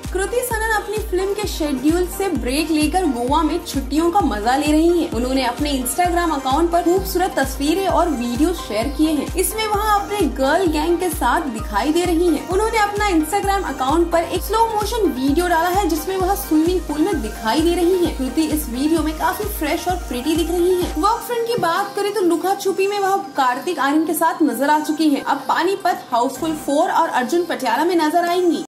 कृति सनन अपनी फिल्म के शेड्यूल से ब्रेक लेकर गोवा में छुट्टियों का मजा ले रही हैं। उन्होंने अपने इंस्टाग्राम अकाउंट पर खूबसूरत तस्वीरें और वीडियो शेयर किए हैं। इसमें वहाँ अपने गर्ल गैंग के साथ दिखाई दे रही हैं। उन्होंने अपना इंस्टाग्राम अकाउंट पर एक स्लो मोशन वीडियो डाला है जिसमें वह स्विमिंग पूल में दिखाई दे रही है। कृति इस वीडियो में काफी फ्रेश और प्रिटी दिख रही है। वर्क फ्रंट की बात करें तो लुका छुपी में वह कार्तिक आर्यन के साथ नजर आ चुकी है। अब पानीपत, हाउसफुल 4 और अर्जुन पटियाला में नजर आएंगी।